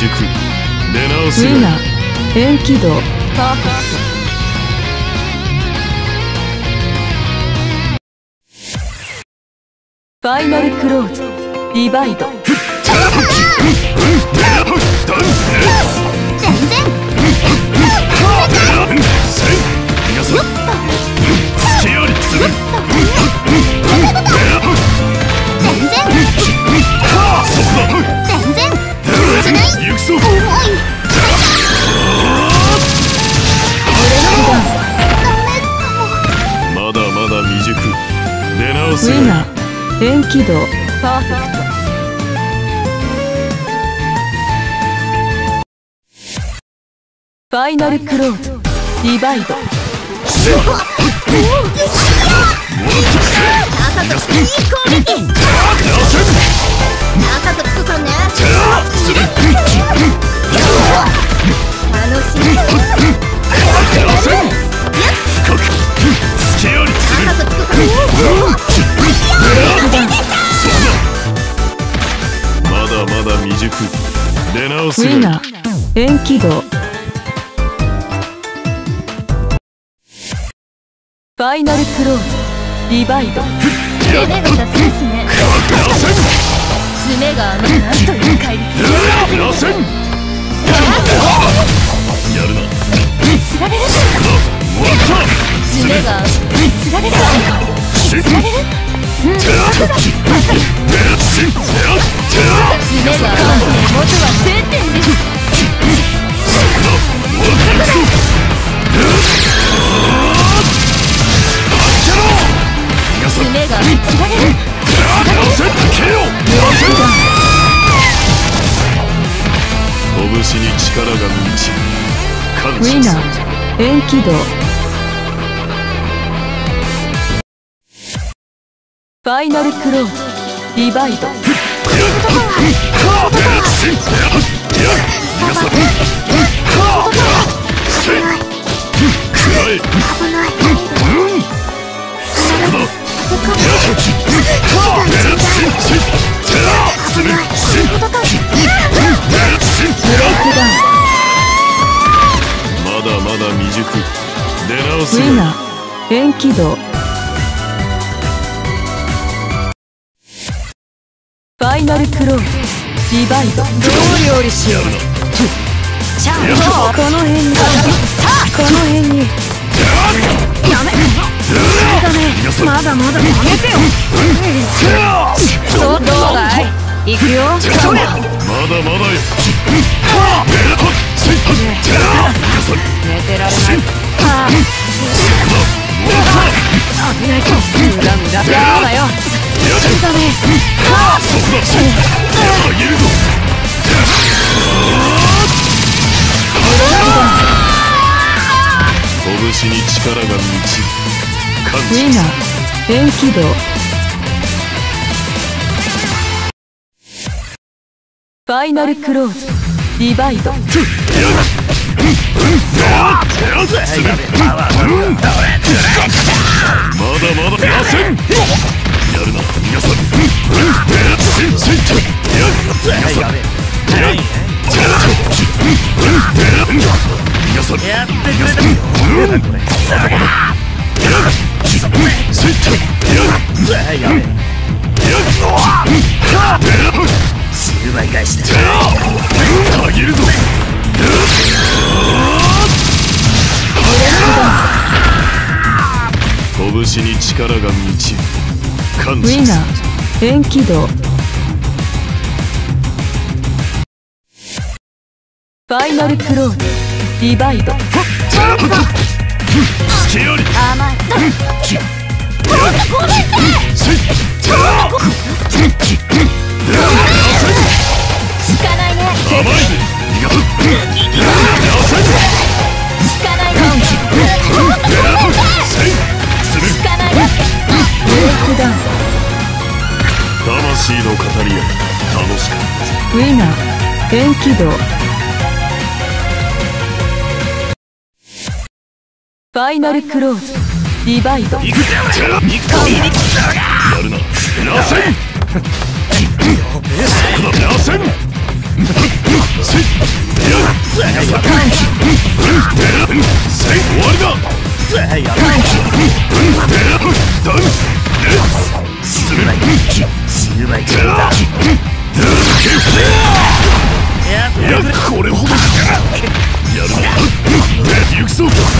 熟。出直すウィナー円軌道パーフェクト。ファイナルクローズディバイド。 全然まだまだ未熟。出直す。 ウィナー円軌道パーフェクト。ファイナルクローズディバイド。 まだまだ未熟。出直す。 ウィナー円軌道。ファイナルクローズディバイド。 攻めが出せますね。爪が甘い。なんという怪力。 やるな。 つられる。爪がつられる。つられる。爪が甘い。元は晴天です。爪がつられる。 拳に力が満ち感ウィナ謝する。 ー円軌道。ファイナルクローズディバイド。 まだまだ未熟。出直す。 ウィナー円軌道。ファイナルクローズディバイド。どう料理しよう。 ちゃんとこの辺にこの辺に。 やめ。まだまだやめてよ。 どうだい。行くよ。 まだまだよ。 寝てられない。危ないと無駄無駄だよ。ダメ。 拳に力が満ち感ウィナ謝すー円軌道。ファイナルクローズディバイド。 まだまだやせん。やるな皆さん。皆さんやってくれた。10倍返しだ。たぎるぞ。拳に力が満ち感謝する。 ウィナー円軌道。ファイナルクローズディバイド。 隙あり。 甘い。効かないね。 甘いね。 効かないね。 魂の語り合い楽しかった。 ウィナー円軌道。ファイナルクローズディバイド。 やるな。らせん。らせん。 はいやこれほどやる行くぞ。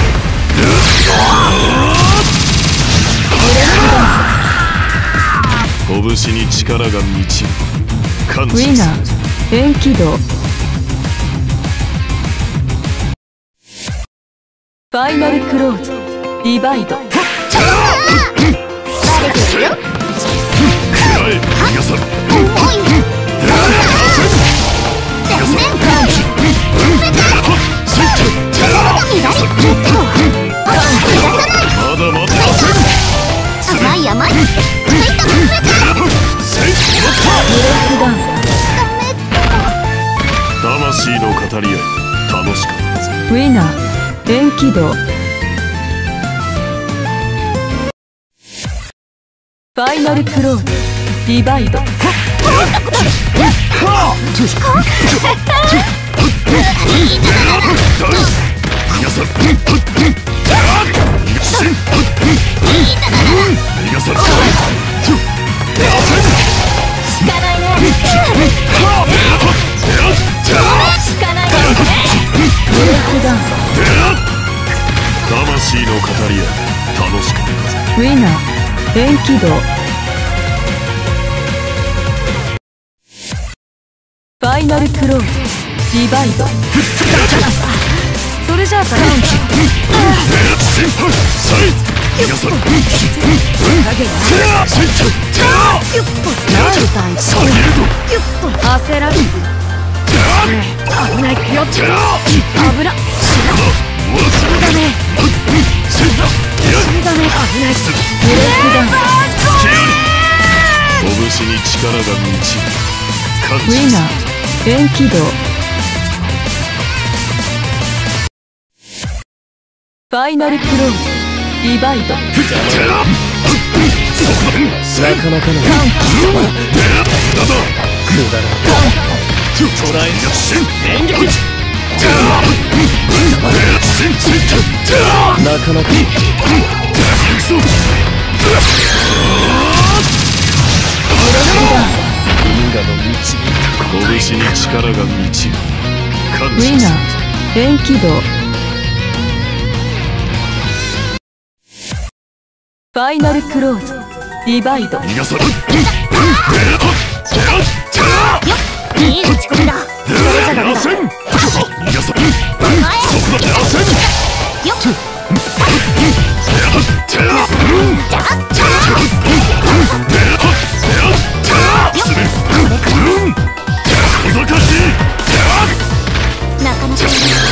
拳に力が満ちる。感ウィナー円軌道。ファイナルクローズディバイド。 皆さんまだまだ甘い甘い魂の語り合い楽しかったぜ。 ウィナー円軌道。ファイナルクローズディバイド。 皆さん皆さん魂の語り合い楽しかったぜ。 ウィナー円軌道。ファイナルクローズディバイド。それじゃあさ皆さん焦らず危ないよっ危なっだねだね危ないブレイクダウン。 拳に力が満ちる。 ウィナー円軌道。ファイナルクローズディバイド。 なかなかのくだらトライ演劇なかなか因果の導いた拳に力が満ちる。感ウィナー円軌道。ファイナルクローズディバイド。 皆さんいい打ち込みだ。それじゃダメだ。 皆さんそこだよっなかなか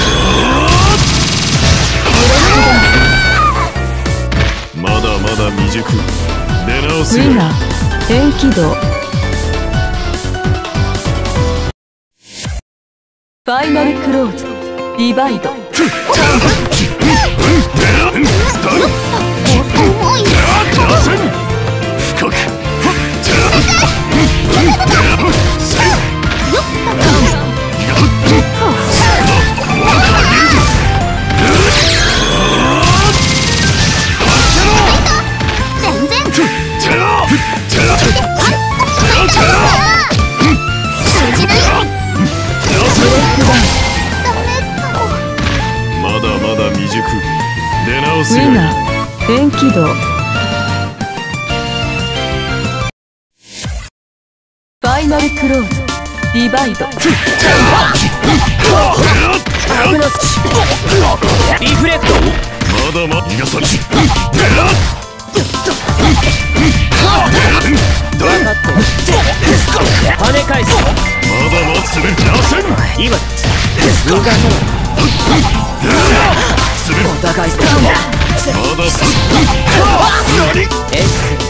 まだまだ未熟。出直すよ。 ウィナー円軌道。ファイナルクローズディバイド。 重い。 深く全然まだまだ未熟。出直すよ。 ウィナー円軌道。ファイナルクローズディバイド。 リフレクトまだまだ皆さん跳ね返すまだまだ滑りません。 今逃がさないお互いまだす X